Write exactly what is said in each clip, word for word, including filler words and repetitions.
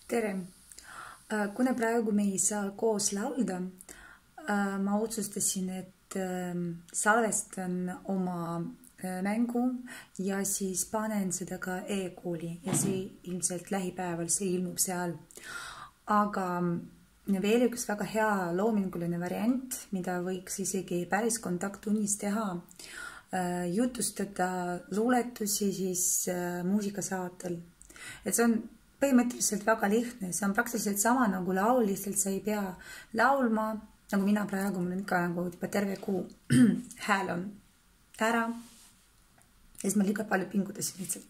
Tere! Kuna praegu me ei saa koos laulda, ma otsustasin, et salvestan oma mängu ja siis panen seda ka e-kooli ja see ilmselt lähipäeval see ilmub seal. Aga veel üks väga hea loominguline variant, mida võiks isegi päris kontakttunnis teha, jutustada luuletusi siis muusikasaatel. Et see on põhimõtteliselt väga lihtne, see on praktiliselt sama nagu laul, lihtsalt sa ei pea laulma, nagu mina praegu, mul on ikka nagu juba terve kuu hääl on ära ja siis ma liiga palju pingutasin lihtsalt.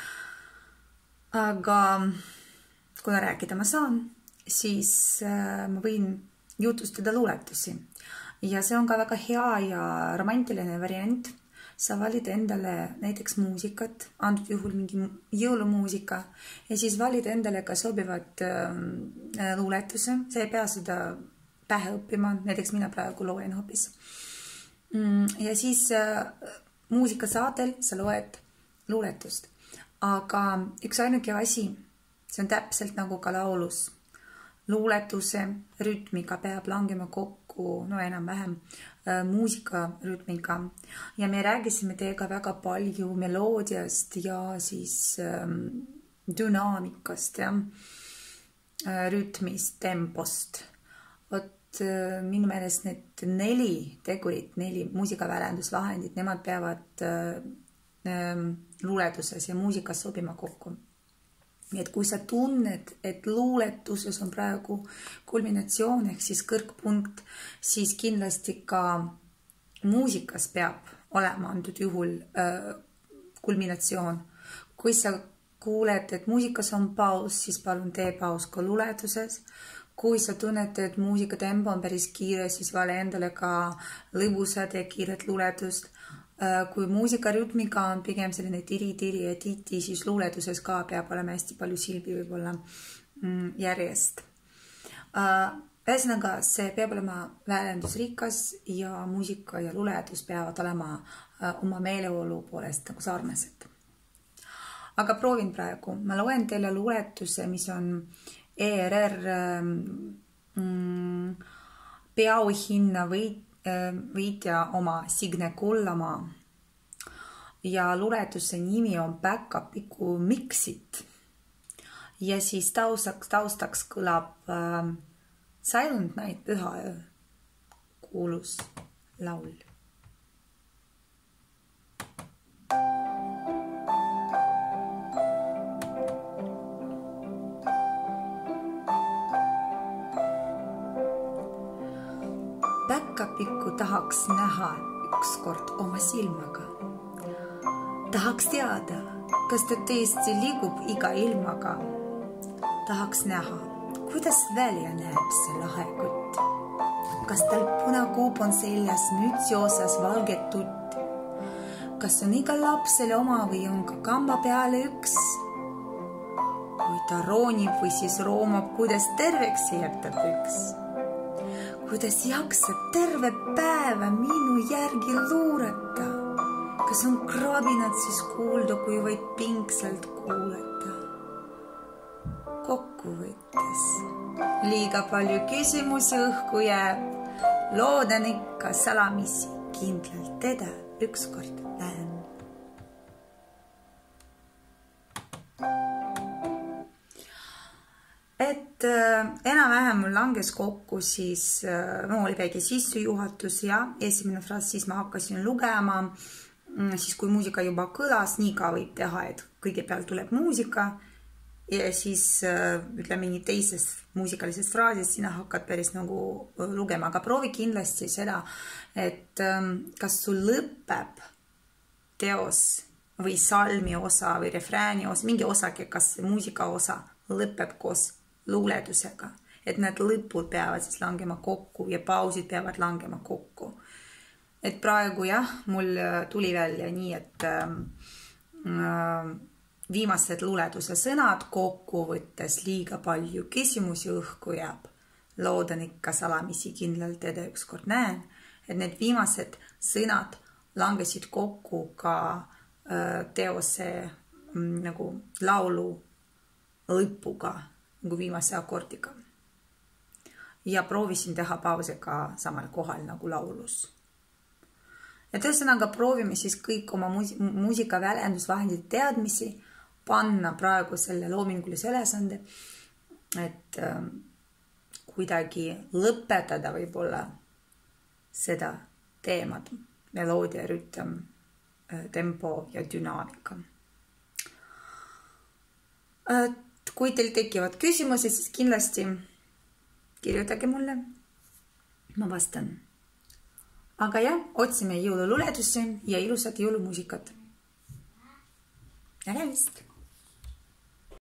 Aga kuna rääkida ma saan, siis ma võin jutustada luuletusi ja see on ka väga hea ja romantiline variant. Sa valid endale näiteks muusikat, antud juhul mingi jõulumuusika ja siis valid endale ka sobivad äh, luuletuse. Sa ei pea seda pähe õppima, näiteks mina praegu loen hoopis. Mm, ja siis äh, muusikasaatel sa loed luuletust. Aga üks ainuke asi, see on täpselt nagu ka laulus. Luuletuse rütmiga peab langema kokku, no enam vähem, muusika rütmiga. Ja me räägisime teiega väga palju meloodiast ja siis ähm, dünaamikast ja rütmist, tempost. Vot äh, minu meelest need neli tegurit, neli muusikaväljendusvahendid, nemad peavad äh, äh, luuletuses ja muusikas sobima kokku. Nii et kui sa tunned, et luuletuses on praegu kulminatsioon ehk siis kõrgpunkt, siis kindlasti ka muusikas peab olema antud juhul äh, kulminatsioon. Kui sa kuuled, et muusikas on paus, siis palun tee paus ka luuletuses. Kui sa tunned, et muusika tempo on päris kiire, siis vale endale ka lõbusad ja kiired luuletust. Kui muusika rütmiga on pigem selline tiri-tiri ja titi, siis luuletuses ka peab olema hästi palju silbi võib-olla järjest. Ühesõnaga, see peab olema väljendusrikas ja muusika ja luuletus peavad olema oma meeleolu poolest nagu sarnased. Aga proovin praegu. Ma loen teile luuletuse, mis on E R R mm, peauhinna võit võitja oma Signe Kullamaa ja luuletuse nimi on Päkapiku Miksit ja siis taustaks, taustaks kõlab äh, Silent Night, Püha öö, kuulus laul. Päkapikku tahaks näha ükskord oma silmaga. Tahaks teada, kas ta tõesti liigub iga ilmaga. Tahaks näha, kuidas välja näeb see lahe kutt. Kas tal punakuup on seljas mütsi osas valget tutt. Kas on iga lapsele oma või on ka kamba peale üks. Kui ta roonib või siis roomab, kuidas terveks jääb ta püks. Kuidas jaksad terve päeva minu järgi luurata? Kas on krabinad siis kuulda, kui vaid pingsalt kuulata? Kokkuvõttes liiga palju küsimusi õhku jääb. Loodan ikka salamisi kindlalt teda ükskord näen. Et äh, enam-vähem mul langes kokku, siis äh, no, oli väike sissejuhatus ja esimene fraas, siis ma hakkasin lugema, siis kui muusika juba kõlas, nii ka võib teha, et kõigepealt tuleb muusika ja siis äh, ütleme nii teises muusikalises fraasis sina hakkad päris nagu lugema, aga proovi kindlasti seda, et äh, kas sul lõpeb teos või salmi osa või refrääni osa, mingi osake, kas muusika osa lõpeb koos luuletusega, et need lõpud peavad siis langema kokku ja pausid peavad langema kokku. Et praegu jah, mul tuli välja nii, et äh, viimased luuletuse sõnad kokku võttes liiga palju küsimusi õhku jääb. Loodan ikka salamisi kindlalt teda ükskord näen, et need viimased sõnad langesid kokku ka äh, teose mm, nagu laulu lõpuga. nagu viimase akordiga. Ja proovisin teha pause ka samal kohal nagu laulus. Ja tõsõnaga proovime siis kõik oma muusika väljendusvahendid teadmisi panna praegu selle loomingulise ülesande, et kuidagi lõpetada võib-olla seda teemat, meloodia, rütm, tempo ja dünaamika. Kui teil tekivad küsimusi, siis kindlasti kirjutage mulle. Ma vastan. Aga jah, otsime jõulululedusi ja ilusat jõulumuusikat. Nägemist!